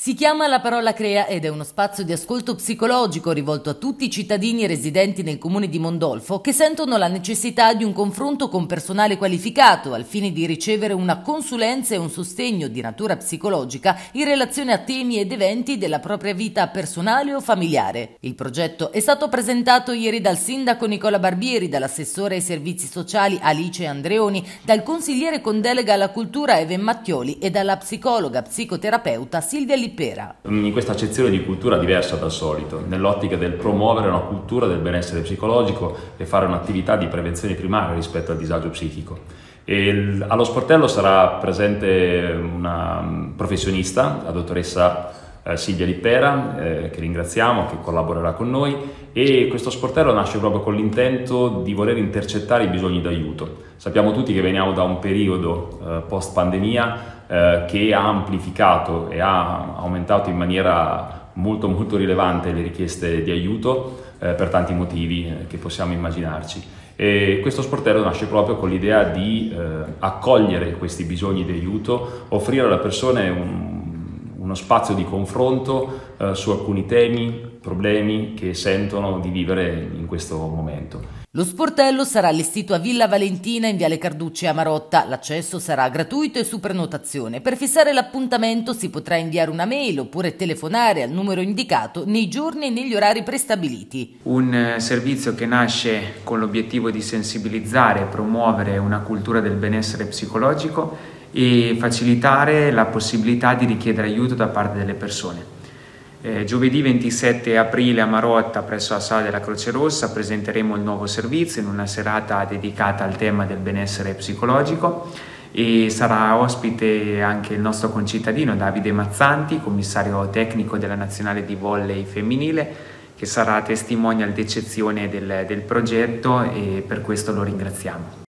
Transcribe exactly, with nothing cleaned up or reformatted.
Si chiama La Parola Crea ed è uno spazio di ascolto psicologico rivolto a tutti i cittadini residenti nel comune di Mondolfo che sentono la necessità di un confronto con personale qualificato al fine di ricevere una consulenza e un sostegno di natura psicologica in relazione a temi ed eventi della propria vita personale o familiare. Il progetto è stato presentato ieri dal sindaco Nicola Barbieri, dall'assessore ai servizi sociali Alice Andreoni, dal consigliere con delega alla cultura Even Mattioli e dalla psicologa psicoterapeuta Silvia Lippera. In questa accezione di cultura diversa dal solito, nell'ottica del promuovere una cultura del benessere psicologico e fare un'attività di prevenzione primaria rispetto al disagio psichico. E allo sportello sarà presente una professionista, la dottoressa Silvia Lippera, eh, che ringraziamo, che collaborerà con noi, e questo sportello nasce proprio con l'intento di voler intercettare i bisogni d'aiuto. Sappiamo tutti che veniamo da un periodo eh, post pandemia eh, che ha amplificato e ha aumentato in maniera molto molto rilevante le richieste di aiuto eh, per tanti motivi eh, che possiamo immaginarci. E questo sportello nasce proprio con l'idea di eh, accogliere questi bisogni di aiuto, offrire alle persone un uno spazio di confronto eh, su alcuni temi, problemi che sentono di vivere in questo momento. Lo sportello sarà allestito a Villa Valentina in Viale Carducci a Marotta. L'accesso sarà gratuito e su prenotazione. Per fissare l'appuntamento si potrà inviare una mail oppure telefonare al numero indicato nei giorni e negli orari prestabiliti. Un servizio che nasce con l'obiettivo di sensibilizzare e promuovere una cultura del benessere psicologico e facilitare la possibilità di richiedere aiuto da parte delle persone. Eh, giovedì ventisette aprile a Marotta, presso la Sala della Croce Rossa, presenteremo il nuovo servizio in una serata dedicata al tema del benessere psicologico e sarà ospite anche il nostro concittadino Davide Mazzanti, commissario tecnico della Nazionale di Volley Femminile, che sarà testimonial d'eccezione del, del progetto e per questo lo ringraziamo.